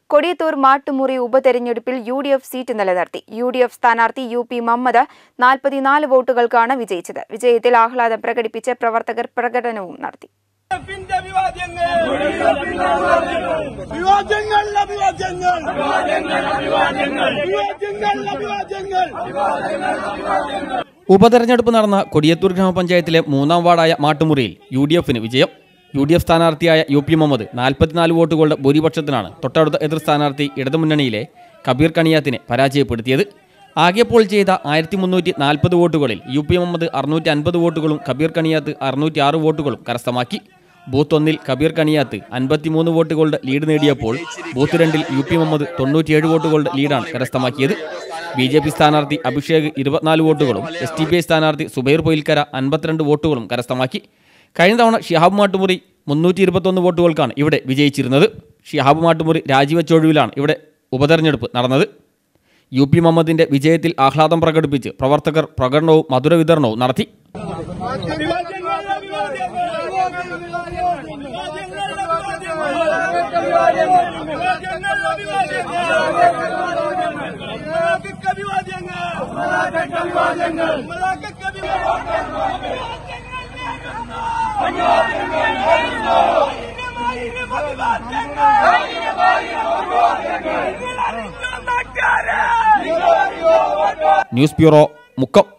കൊടിയത്തൂർ മാട്ടുമുറി ഉപതെരഞ്ഞെടുപ്പിൽ UDF seat നിലനിർത്തി. UDF സ്ഥാനാർത്ഥി UP മുഹമ്മദ് 44 വോട്ടുകൾക്കാണ് വിജയിച്ചത്. വിജയത്തിൽ ആഹ്ലാദം പ്രകടിപ്പിച്ച് പ്രവർത്തകർ പ്രകടനവും നടത്തി. ഉപതെരഞ്ഞെടുപ്പ് നടന്ന കൊടിയത്തൂർ ഗ്രാമപഞ്ചായത്തിലെ 3ാം വാർഡായ മാട്ടുമുറിയിൽ UDFന് വിജയം. UDF സ്ഥാനാർത്ഥിയായ UP മുഹമ്മദ് 44 വോട്ടുകളുടെ ഭൂരിപക്ഷത്തിനാണ് തൊട്ടടുത്ത എതിർ സ്ഥാനാർത്ഥി ഇടതുമുന്നണിയിലെ കബീർ കണിയാത്തിനെ പരാജയപ്പെടുത്തിയത്. ആകെ പോൾ ചെയ്ത 1340 വോട്ടുകളിൽ UP മുഹമ്മദ് 650 വോട്ടുകളും കബീർ കണിയാത്ത് 606 വോട്ടുകളും കരസ്ഥമാക്കി. ബൂത്ത് 1-ൽ കബീർ കണിയാത്ത് 53 വോട്ടുകളുടെ ലീഡ് നേടിയപ്പോൾ ബൂത്ത് 2-ൽ UP മുഹമ്മദ് 97 വോട്ടുകളുടെ ലീഡാണ് കരസ്ഥമാക്കിയത്. BJP സ്ഥാനാർത്ഥി അഭിഷേക് 24 വോട്ടുകളും STPI സ്ഥാനാർത്ഥി സുബൈർ പൊയിൽക്കര 52 വോട്ടുകളും കരസ്ഥമാക്കി. കഴിഞ്ഞ തവണ ഷിഹാബ് മാട്ടുമുറി 321 വോട്ടുകൾക്കാണ് ഇവിടെ വിജയിച്ചിരുന്നത്. ഷിഹാബ് മാട്ടുമുറി രാജിവെച്ച ഒഴിവിലാണ് ഇവിടെ ഉപതെരഞ്ഞെടുപ്പ് നടന്നത്. UP മുഹമ്മദിന്റെ വിജയത്തിൽ ആഹ്ലാദം പ്രകടിപ്പിച്ച് പ്രവർത്തകർ പ്രകടനവും മധുര വിതരണവും നടത്തി. News bureau, Mukkam.